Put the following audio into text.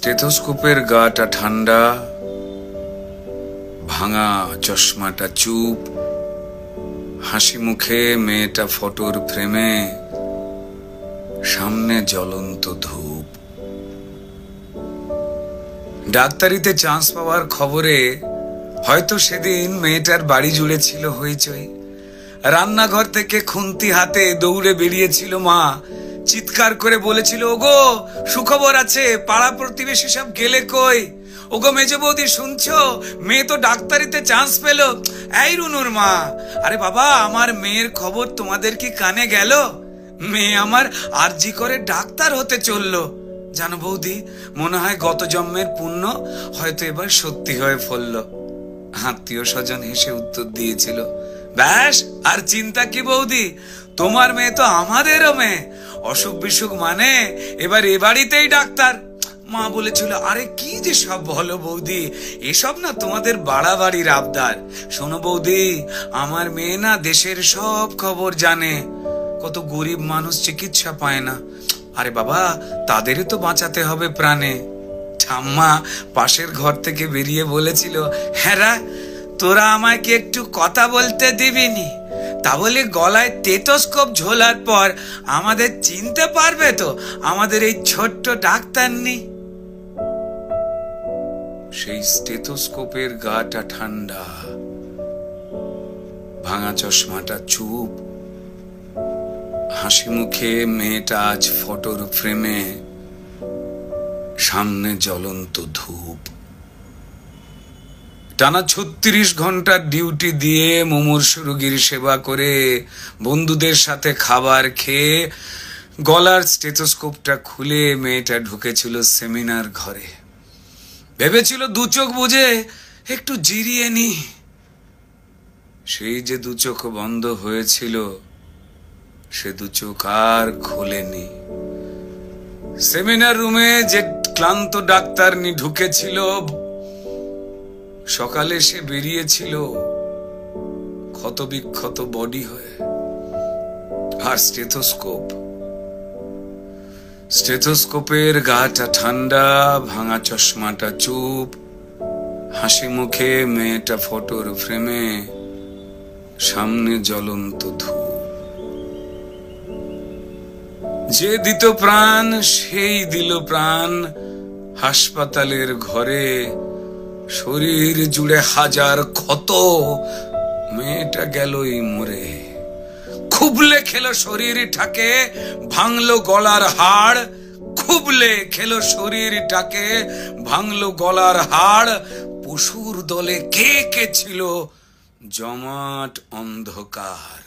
স্টেথোস্কোপের গাটা ঠান্ডা, ভাঙা চশমাটা চুপ, হাসি মুখে মেয়েটা ফটোর ফ্রেমে, সামনে জ্বলন্ত ধূপ। ডাক্তারিতে চান্স পাওয়ার খবরে হয়তো সেদিন মেয়েটার বাড়ি জুড়ে ছিল হইচই। রান্নাঘর থেকে খুন্তি হাতে দৌড়ে বেরিয়েছিল মা, চিৎকার করে বলেছিল, ওগো সুখবর আছে, পাড়া প্রতিবেশী সব গেলে কই? ওগো মেজো বৌদি শুনছো, মেয়ে তো ডাক্তারিতে চান্স পেল। এই রুনুর মা, আরে বাবা আমার মেয়ের খবর তোমাদের কি কানে গেল? মেয়ে আমার আরজি করে ডাক্তার হতে চললো। জানো বৌদি, মনে হয় গত জন্মের পুণ্য হয়তো এবার সত্যি হয়ে ফলল। আত্মীয় স্বজন হেসে উত্তর দিয়েছিল, ব্যাস আর চিন্তা কি বৌদি, তোমার মেয়ে তো আমাদেরও মেয়ে, অসুখ বিসুখ মানে এবার এ বাড়িতেই ডাক্তার। মা বলেছিল, আরে কি যে সব বলো বৌদি, এসব না তোমাদের বাড়াবাড়ির আবদার। শোনো বৌদি, আমার মেয়ে না দেশের সব খবর জানে, কত গরিব মানুষ চিকিৎসা পায় না। আরে বাবা, তাদেরই তো বাঁচাতে হবে প্রাণে। ঠাম্মা পাশের ঘর থেকে বেরিয়ে বলেছিল, হ্যাঁ তোরা আমায় কি একটু কথা বলতে দিবিনি? তা বলে গলায় স্টেথোস্কোপ ঝোলার পর আমাদের চিনতে পারবে তো আমাদের এই ছোট্ট ডাক্তার নেই? সেই স্টেথোস্কোপের গাটা ঠান্ডা, ভাঙা চশমাটা চুপ, হাসি মুখে মেয়েটা আজ ফটোর ফ্রেমে, সামনে জ্বলন্ত ধূপ। টানা 36 ঘন্টার ডিউটি দিয়ে মুমূর্ষু রোগীর সেবা করে বন্ধুদের সাথে খাবার খেয়ে গলার স্টেথোস্কোপটা খুলে মেয়েটা ঢুকেছিল সেমিনার ঘরে। ভেবেছিল দু চোখ বুঝে একটু জিরিয়ে নি। সেই যে দু চোখ বন্ধ হয়েছিল, সে দু চোখ আর খোলেনি। সেমিনার রুমে যে ক্লান্ত ডাক্তারনি ঢুকেছিল, সকালে সে বেরিয়েছিল ক্ষত বিক্ষত বডি হয়ে। আর স্টেথোস্কোপের গাটা ঠান্ডা, ভাঙা চশমাটা চুপ, হাসি মুখে মেয়েটা ফটোর ফ্রেমে, সামনে জ্বলন্ত ধূপ। যে দিত প্রাণ সেই দিল প্রাণ হাসপাতালের ঘরে, শরীর জুড়ে হাজার ক্ষত, মেয়েটা গেলই মরে। খুবলে খেলো শরীরটাকে, ভাঙলো গলার হাড়, খুবলে খেলো শরীরটাকে, ভাঙলো গলার হাড়। পশুর দলে কে কে ছিল, জমাট অন্ধকার।